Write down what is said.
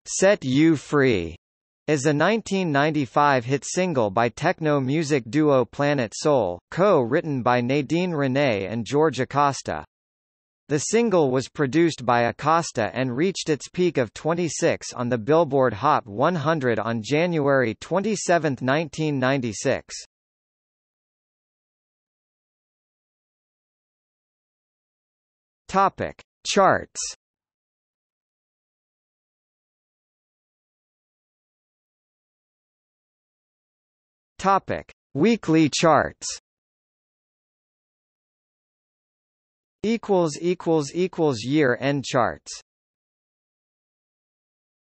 Set You Free is a 1995 hit single by techno music duo Planet Soul, co-written by Nadine Renee and George Acosta. The single was produced by Acosta and reached its peak of 26 on the Billboard Hot 100 on January 27, 1996. Topic: Charts. Topic: Weekly charts. Year-end charts.